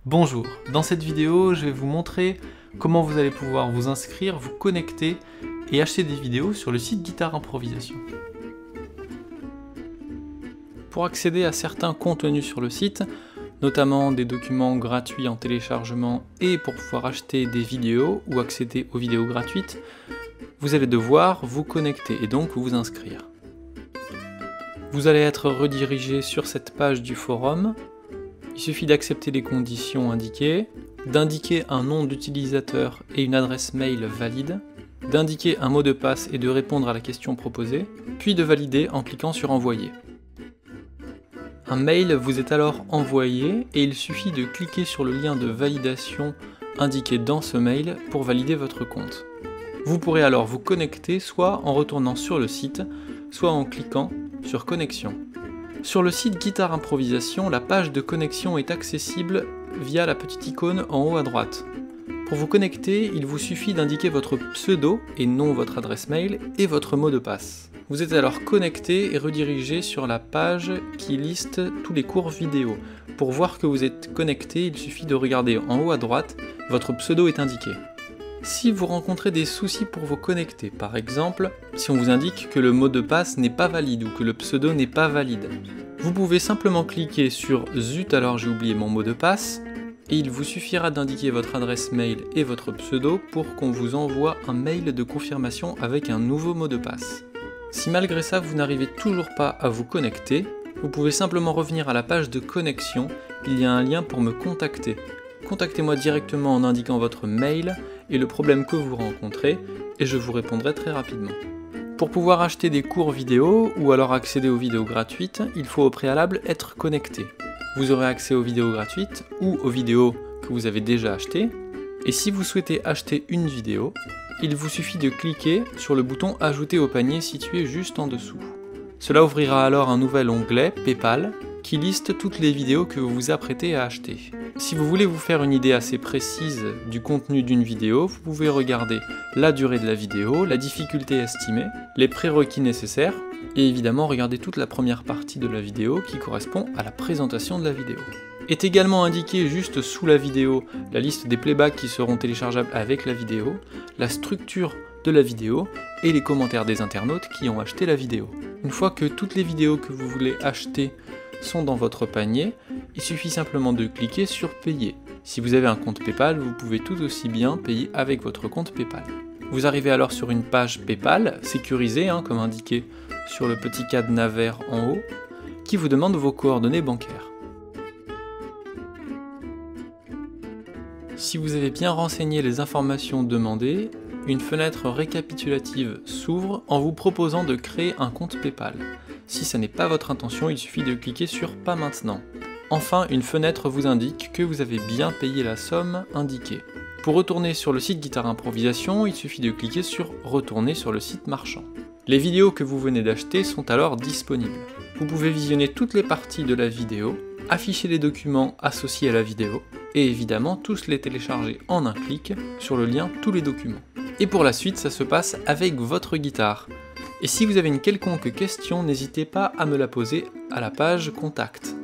Bonjour, dans cette vidéo je vais vous montrer comment vous allez pouvoir vous inscrire, vous connecter et acheter des vidéos sur le site Guitare Improvisation. Pour accéder à certains contenus sur le site, notamment des documents gratuits en téléchargement et pour pouvoir acheter des vidéos ou accéder aux vidéos gratuites, vous allez devoir vous connecter et donc vous inscrire. Vous allez être redirigé sur cette page du forum. Il suffit d'accepter les conditions indiquées, d'indiquer un nom d'utilisateur et une adresse mail valide, d'indiquer un mot de passe et de répondre à la question proposée, puis de valider en cliquant sur Envoyer. Un mail vous est alors envoyé et il suffit de cliquer sur le lien de validation indiqué dans ce mail pour valider votre compte. Vous pourrez alors vous connecter soit en retournant sur le site, soit en cliquant sur Connexion. Sur le site Guitare Improvisation, la page de connexion est accessible via la petite icône en haut à droite. Pour vous connecter, il vous suffit d'indiquer votre pseudo et non votre adresse mail et votre mot de passe. Vous êtes alors connecté et redirigé sur la page qui liste tous les cours vidéo. Pour voir que vous êtes connecté, il suffit de regarder en haut à droite, votre pseudo est indiqué. Si vous rencontrez des soucis pour vous connecter, par exemple, si on vous indique que le mot de passe n'est pas valide ou que le pseudo n'est pas valide, vous pouvez simplement cliquer sur « Zut alors j'ai oublié mon mot de passe » et il vous suffira d'indiquer votre adresse mail et votre pseudo pour qu'on vous envoie un mail de confirmation avec un nouveau mot de passe. Si malgré ça vous n'arrivez toujours pas à vous connecter, vous pouvez simplement revenir à la page de connexion, il y a un lien pour me contacter. Contactez-moi directement en indiquant votre mail et le problème que vous rencontrez, et je vous répondrai très rapidement. Pour pouvoir acheter des cours vidéo ou alors accéder aux vidéos gratuites, il faut au préalable être connecté. Vous aurez accès aux vidéos gratuites ou aux vidéos que vous avez déjà achetées, et si vous souhaitez acheter une vidéo, il vous suffit de cliquer sur le bouton Ajouter au panier situé juste en dessous. Cela ouvrira alors un nouvel onglet PayPal qui liste toutes les vidéos que vous vous apprêtez à acheter. Si vous voulez vous faire une idée assez précise du contenu d'une vidéo, vous pouvez regarder la durée de la vidéo, la difficulté estimée, les prérequis nécessaires, et évidemment regarder toute la première partie de la vidéo qui correspond à la présentation de la vidéo. Est également indiqué juste sous la vidéo la liste des playbacks qui seront téléchargeables avec la vidéo, la structure de la vidéo et les commentaires des internautes qui ont acheté la vidéo. Une fois que toutes les vidéos que vous voulez acheter sont dans votre panier, il suffit simplement de cliquer sur Payer. Si vous avez un compte PayPal, vous pouvez tout aussi bien payer avec votre compte PayPal. Vous arrivez alors sur une page PayPal, sécurisée, comme indiqué sur le petit cadenas vert en haut, qui vous demande vos coordonnées bancaires. Si vous avez bien renseigné les informations demandées, une fenêtre récapitulative s'ouvre en vous proposant de créer un compte PayPal. Si ce n'est pas votre intention, il suffit de cliquer sur Pas maintenant. Enfin, une fenêtre vous indique que vous avez bien payé la somme indiquée. Pour retourner sur le site Guitare Improvisation, il suffit de cliquer sur Retourner sur le site marchand. Les vidéos que vous venez d'acheter sont alors disponibles. Vous pouvez visionner toutes les parties de la vidéo, afficher les documents associés à la vidéo, et évidemment tous les télécharger en un clic sur le lien Tous les documents. Et pour la suite, ça se passe avec votre guitare. Et si vous avez une quelconque question, n'hésitez pas à me la poser à la page Contact.